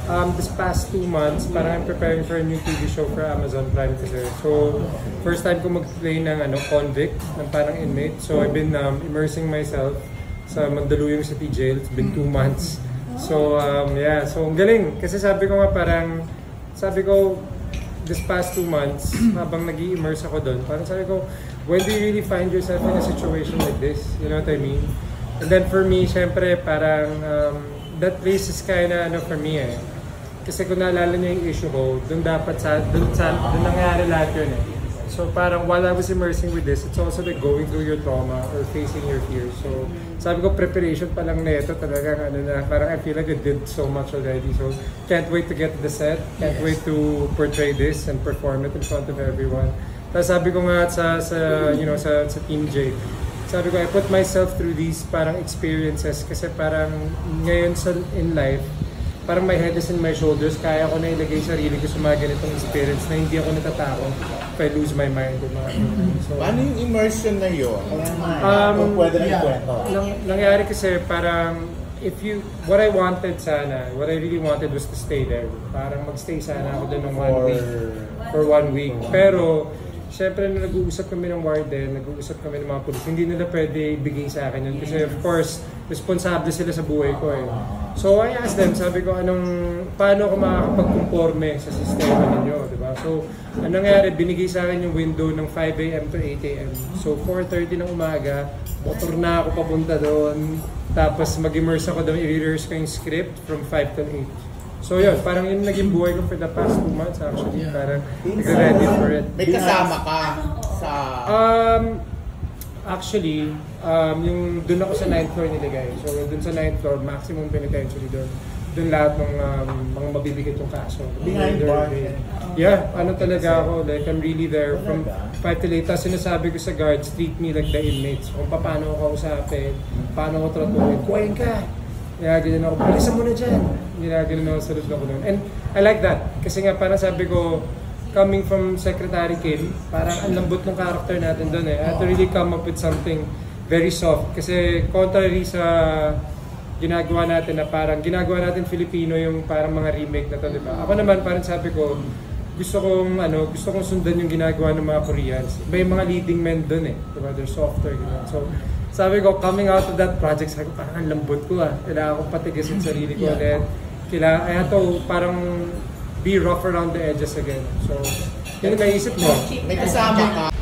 this past 2 months, parang I'm preparing for a new TV show for Amazon Prime kasi. So, first time ko mag-play ng convict, ng parang inmate. So, I've been immersing myself sa Mandaluyong City Jail. It's been 2 months. So, yeah. So, ang galing. Kasi sabi ko, this past 2 months, habang nag-i-immerse ako doon, parang sabi ko, when do you really find yourself in a situation like this? You know what I mean? And then for me, syempre, parang that place is kinda for me eh. Kasi kung naalala niyo yung issue ko, doon nangyari lahat yun eh. So parang while I was immersing with this, it's also like going through your trauma or facing your fears. So sabi ko, preparation pa lang na ito talagang parang I feel like I did so much already. So can't wait to get to the set, can't wait to portray this and perform it in front of everyone. Tapos sabi ko nga sa Team J, sabi ko, I put myself through these parang experiences kasi parang ngayon in life, parang my head is in my shoulders, kaya ko na ilagay sarili ko sa mga ganitong experience na hindi ako natatakot if I lose my mind. So, paano yung immersion na yun? Kung pwede na ikwento. Nangyari kasi parang, what I really wanted was to stay there. Parang magstay sana ako doon ng 1 week. For 1 week. Pero, syempre na nag-uusap kami ng warden, nag-uusap kami ng mga pulis, hindi nila pwede ibigay sa akin yun. Kasi of course, responsable sila sa buhay ko eh. So I asked them, sabi ko, paano ako makakapag-conforme sa sistema ninyo, di ba? So, anong nangyari, binigay sa akin yung window ng 5 AM to 8 AM. So 4:30 ng umaga, motor na ako papunta doon, tapos mag-immerse ako doon, i-rehearse ko yung script from 5 to 8. So yun, parang yun naging buhay ko for the past 2 months actually. Parang ready for it. May kasama ka sa... Actually, yung doon ako sa 9th floor nilagay. So doon sa 9th floor, maximum penitentiary doon. Doon lahat ng mga mabibigat yung kaso. Behind bar. Yeah, talaga ako. Like, I'm really there from 5 till 8. Tapos sinasabi ko sa guards, treat me like the inmates. Kung paano ako kausapin, paano ako tratuhin. Kuhain ka! Ganyan ako, bilisan mo na dyan. Ganyan ako, salud ako doon. And I like that. Kasi nga parang sabi ko, coming from Secretary Kim, parang ang lambot ng character natin doon eh. I had to really come up with something very soft. Kasi contrary sa ginagawa natin na parang ginagawa natin Filipino yung parang mga remake na to, di ba? Ako naman parang sabi ko, gusto kong sundan yung ginagawa ng mga Koreans. May mga leading men doon eh. Diba? They're softer, gano'n. So, sabi ko, coming out of that project, sabi ko, parang ang lambot ko ah. Kailangan kong patigasin sarili ko ulit. I had to parang be rough around the edges again. So, yun ang naisip mo. May kasama ka.